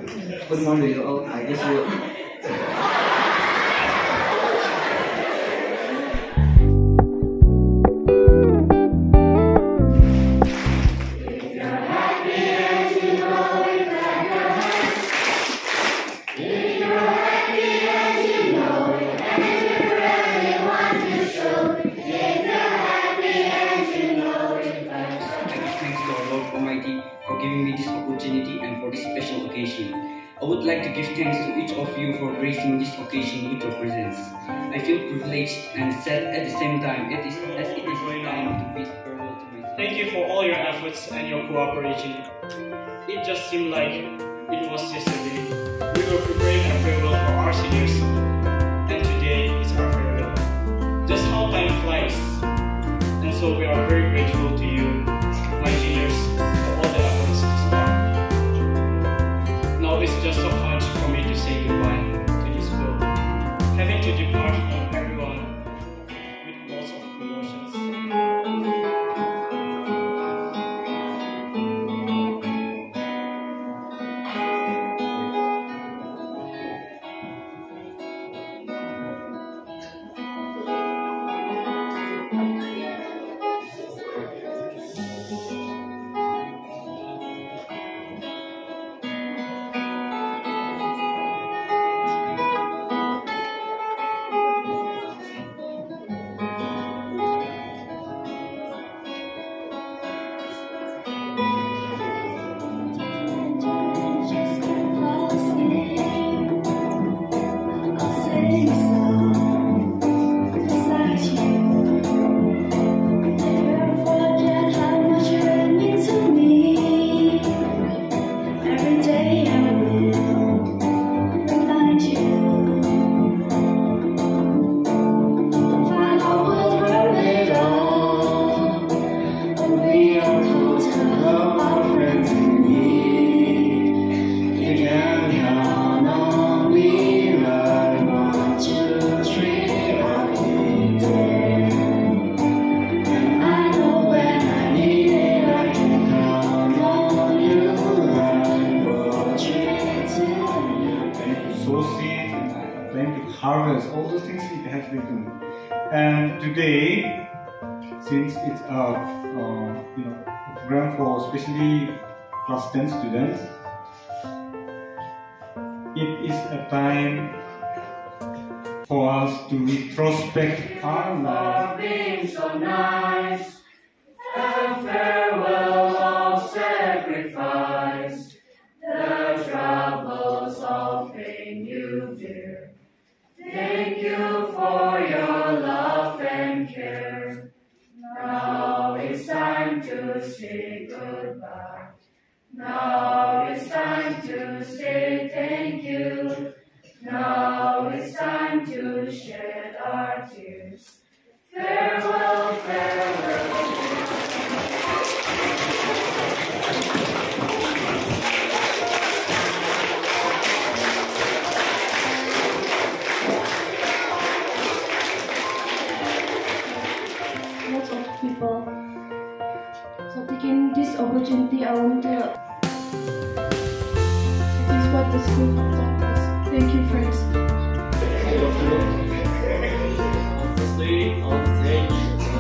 Good morning, all. I guess you. For giving me this opportunity and for this special occasion. I would like to give thanks to each of you for gracing this occasion with your presence. I feel privileged and sad at the same time. It is time to bid farewell to myself. Thank you for all your efforts and your cooperation. It just seemed like it was yesterday. We were preparing a farewell for our seniors, and today is our farewell. Just how time flies, and so we are very grateful to you, my seniors, for all the efforts this far. Now it's just so hard for me to say goodbye to this world, having to depart from everyone with lots of emotions. Harvest, all those things it has been done. And today, since it's a program for especially class 10 students, it is a time for us to retrospect our life. Being so nice, and farewell of sacrifice, the troubles of pain you bear. Thank you for your love and care. Now it's time to say goodbye. Now it's time to say thank you. Now it's time to shed our tears. Farewell, farewell. Lots of people. So taking this opportunity, I want to this is what the school taught us. Thank you, friends. Obviously, on stage,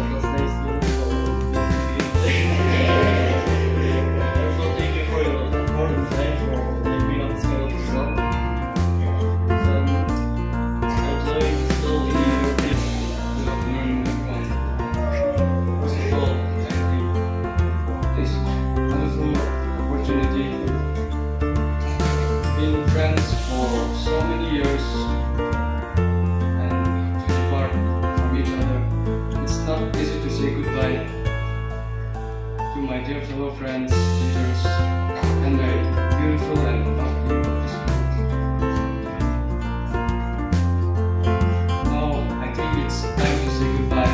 also thank you for your important time for living on scale of yourself. I enjoy still in your tips to learn from. First of all, thank you for this wonderful opportunity. Been friends for so many years and to depart from each other. It's not easy to say goodbye to my dear fellow friends, teachers, and my beautiful and lovely of this world. Now I think it's time to say goodbye.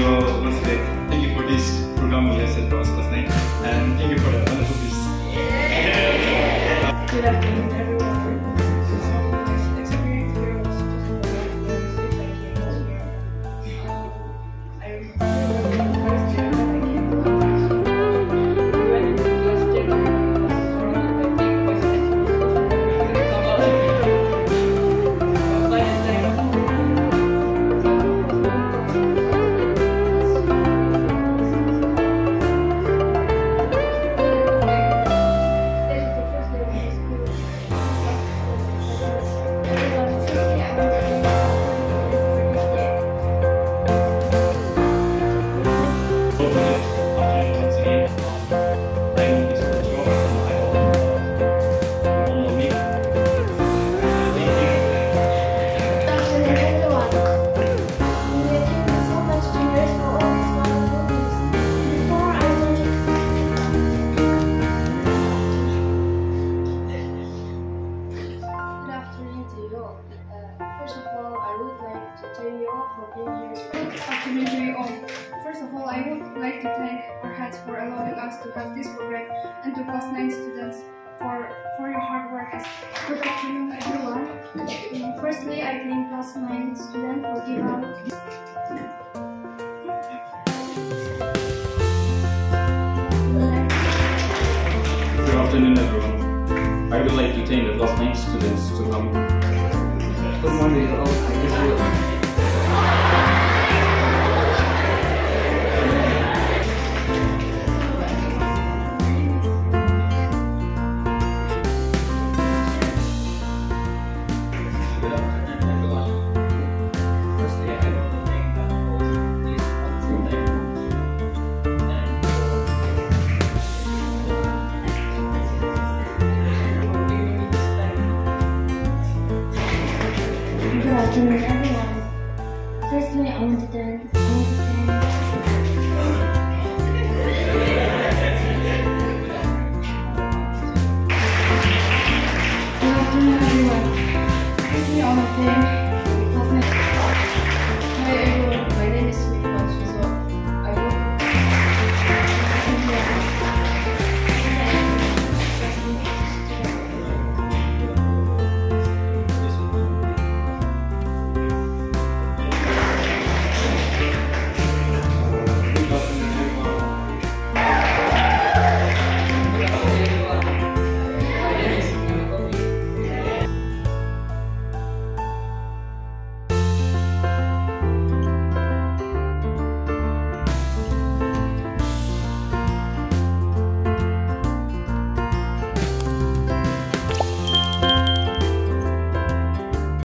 So once again, thank you for this program you have set for us last night, and thank you for the wonderful piece. Good afternoon, everyone. My experience here was just like it was here. I remember the first year that I came to class. We went into class together. It was surrounded by big voices. By the time First of all, I would like to thank you all for being here. Afternoon to you all. First of all, I would like to thank our heads for allowing us to have this program and to class 9 students for your hard work. Good afternoon, everyone. Firstly, I thank class 9 students for giving out. Good afternoon, everyone. I would like to thank the class 9 students to come. Good morning, all. Good afternoon, everyone. Firstly, I want to thank. Good afternoon, everyone. Firstly, I want to thank